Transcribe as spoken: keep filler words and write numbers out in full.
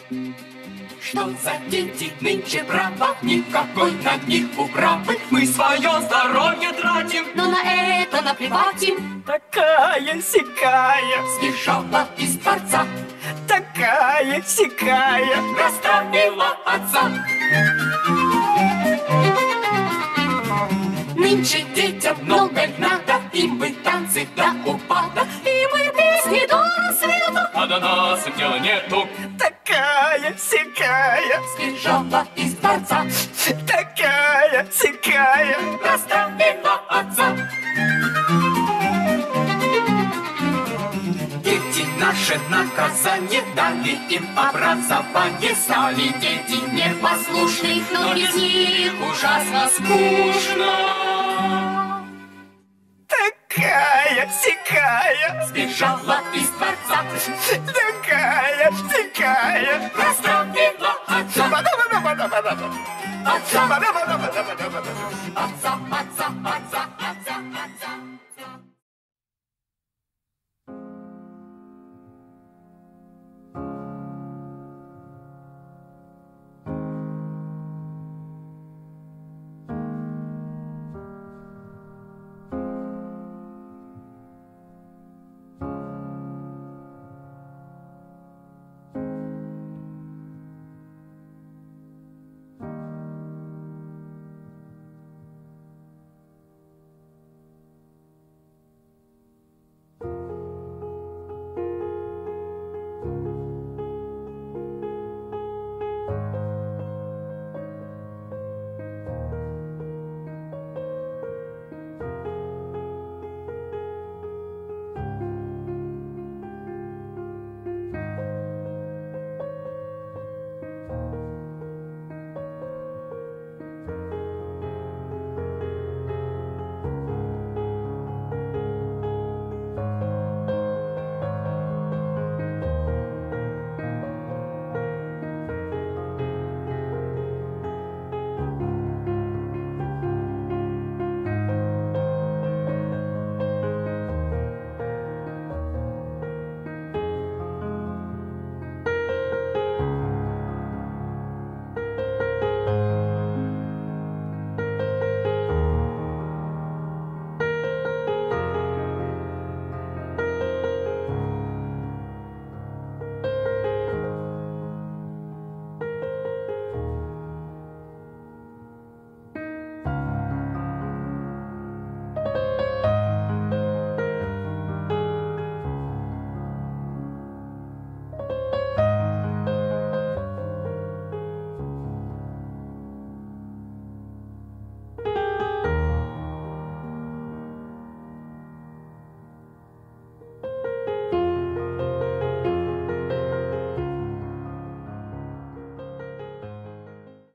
Что за дети нынче, право, никакой на них управы. Мы свое здоровье тратим, но на это наплевать им. Такая-сякая сбежала из дворца, такая-сякая расстроила отца. Нынче детям много надо, им бы танцы до упада, и мы песни до рассвета, а до нас им дела нету. Такая-сякая сбежала из дворца, такая-сякая расстроила отца. Дети наши наказание дали им образование, стали дети непослушных, но без них ужасно скучно. Такая-сякая сбежала из дворца, такая-сякая расстроила отца. Ба-да-ба-да-ба-да-ба-да. Отца.